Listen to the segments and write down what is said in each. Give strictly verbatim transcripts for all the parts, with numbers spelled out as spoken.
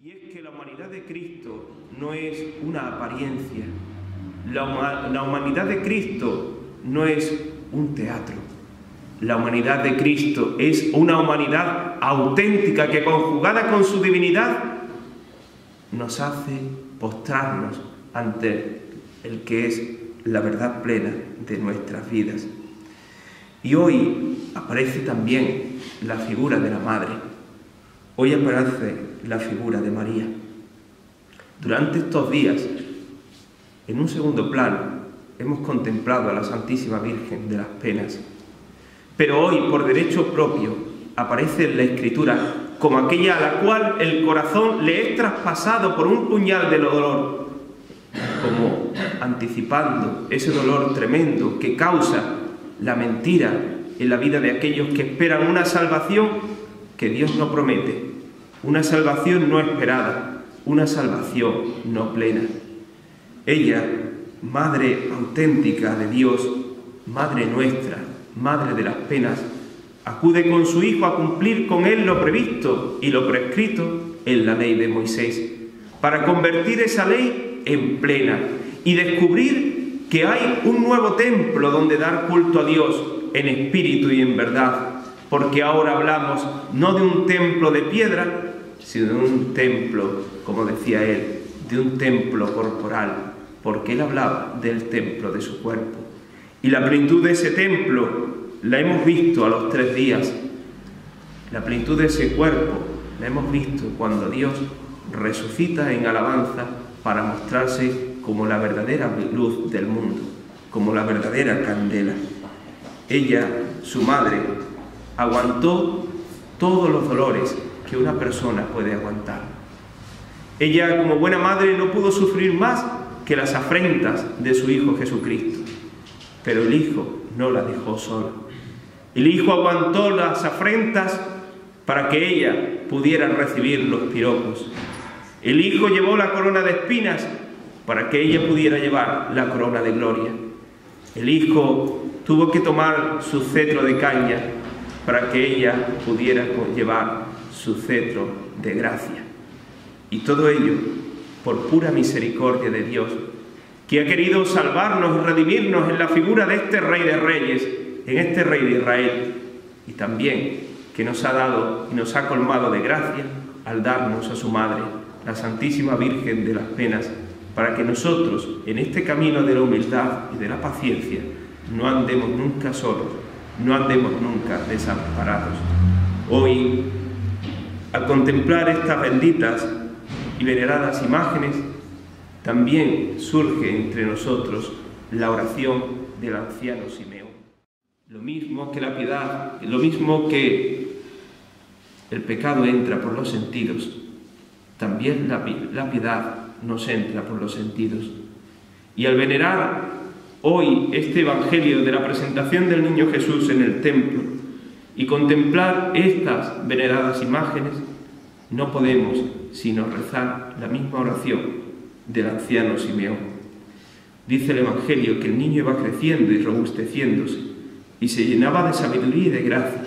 Y es que la humanidad de Cristo no es una apariencia. La, la humanidad de Cristo no es un teatro. La humanidad de Cristo es una humanidad auténtica que, conjugada con su divinidad, nos hace postrarnos ante el que es la verdad plena de nuestras vidas. Y hoy aparece también la figura de la Madre. Hoy aparece la figura de María. Durante estos días, en un segundo plano, hemos contemplado a la Santísima Virgen de las Penas. Pero hoy, por derecho propio, aparece en la Escritura como aquella a la cual el corazón le es traspasado por un puñal de dolor, como anticipando ese dolor tremendo que causa la mentira en la vida de aquellos que esperan una salvación que Dios no promete, una salvación no esperada, una salvación no plena. Ella, Madre auténtica de Dios, Madre nuestra, Madre de las penas, acude con su Hijo a cumplir con él lo previsto y lo prescrito en la ley de Moisés, para convertir esa ley en plena y descubrir que hay un nuevo templo donde dar culto a Dios en espíritu y en verdad, porque ahora hablamos no de un templo de piedra, sino de un templo, como decía él, de un templo corporal, porque él hablaba del templo de su cuerpo. Y la plenitud de ese templo la hemos visto a los tres días. La plenitud de ese cuerpo la hemos visto cuando Dios resucita en alabanza para mostrarse como la verdadera luz del mundo, como la verdadera candela. Ella, su madre, aguantó todos los dolores que una persona puede aguantar. Ella, como buena madre, no pudo sufrir más que las afrentas de su Hijo Jesucristo. Pero el Hijo no la dejó sola. El Hijo aguantó las afrentas para que ella pudiera recibir los piropos. El Hijo llevó la corona de espinas para que ella pudiera llevar la corona de gloria. El Hijo tuvo que tomar su cetro de caña para que ella pudiera llevar su cetro de gracia. Y todo ello por pura misericordia de Dios, que ha querido salvarnos y redimirnos en la figura de este Rey de Reyes, en este Rey de Israel, y también que nos ha dado y nos ha colmado de gracia al darnos a su Madre, la Santísima Virgen de las Penas, para que nosotros, en este camino de la humildad y de la paciencia, no andemos nunca solos, no andemos nunca desamparados. Hoy, al contemplar estas benditas y veneradas imágenes, también surge entre nosotros la oración del anciano Simeón. Lo mismo que la piedad, lo mismo que el pecado entra por los sentidos, también la, la piedad nos entra por los sentidos. Y al venerar hoy este Evangelio de la presentación del Niño Jesús en el templo y contemplar estas veneradas imágenes, no podemos sino rezar la misma oración del anciano Simeón. Dice el Evangelio que el niño iba creciendo y robusteciéndose y se llenaba de sabiduría y de gracia,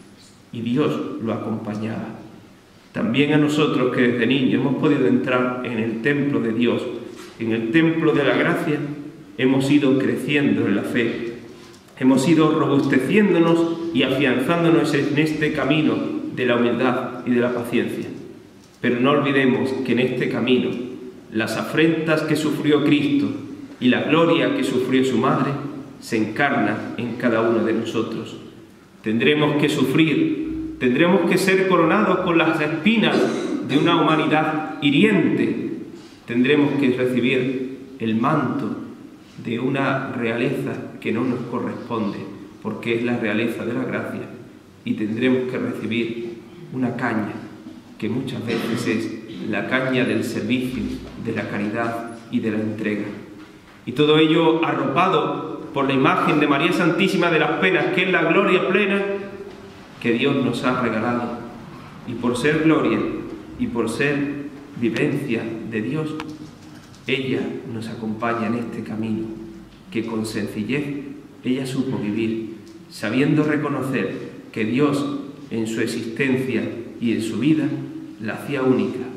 y Dios lo acompañaba. También a nosotros que desde niños hemos podido entrar en el templo de Dios, en el templo de la gracia, hemos ido creciendo en la fe, hemos ido robusteciéndonos y afianzándonos en este camino de la humildad y de la paciencia. Pero no olvidemos que en este camino las afrentas que sufrió Cristo y la gloria que sufrió su Madre se encarnan en cada uno de nosotros. Tendremos que sufrir, tendremos que ser coronados con las espinas de una humanidad hiriente, tendremos que recibir el manto de una realeza que no nos corresponde, porque es la realeza de la gracia, y tendremos que recibir una caña, que muchas veces es la caña del servicio, de la caridad y de la entrega. Y todo ello arropado por la imagen de María Santísima de las Penas, que es la gloria plena que Dios nos ha regalado. Y por ser gloria y por ser vivencia de Dios, ella nos acompaña en este camino, que con sencillez ella supo vivir, sabiendo reconocer que Dios en su existencia y en su vida la hacía única, porque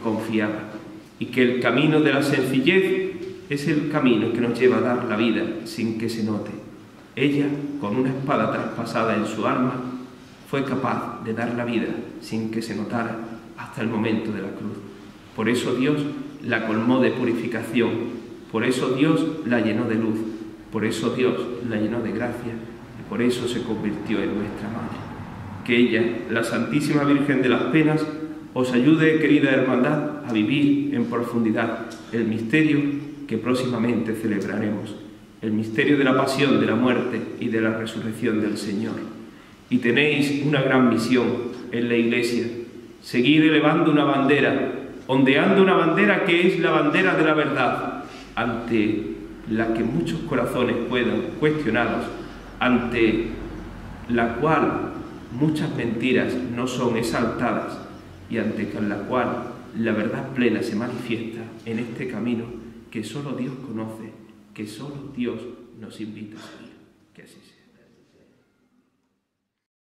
confiaba, y que el camino de la sencillez es el camino que nos lleva a dar la vida sin que se note. Ella, con una espada traspasada en su alma, fue capaz de dar la vida sin que se notara hasta el momento de la cruz. Por eso Dios la colmó de purificación, por eso Dios la llenó de luz, por eso Dios la llenó de gracia y por eso se convirtió en nuestra madre. Que ella, la Santísima Virgen de las Penas, os ayude, querida hermandad, a vivir en profundidad el misterio que próximamente celebraremos, el misterio de la pasión, de la muerte y de la resurrección del Señor. Y tenéis una gran misión en la Iglesia: seguir elevando una bandera, ondeando una bandera que es la bandera de la verdad, ante la que muchos corazones puedan cuestionados, ante la cual muchas mentiras no son exaltadas y ante la cual la verdad plena se manifiesta en este camino que solo Dios conoce, que solo Dios nos invita a seguir. Que así sea.